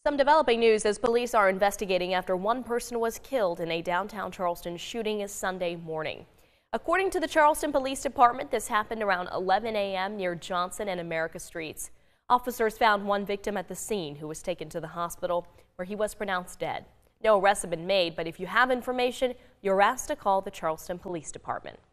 Some developing news as police are investigating after one person was killed in a downtown Charleston shooting Sunday morning. According to the Charleston Police Department, this happened around 11 a.m. near Johnson and America Streets. Officers found one victim at the scene who was taken to the hospital where he was pronounced dead. No arrests have been made, but if you have information, you're asked to call the Charleston Police Department.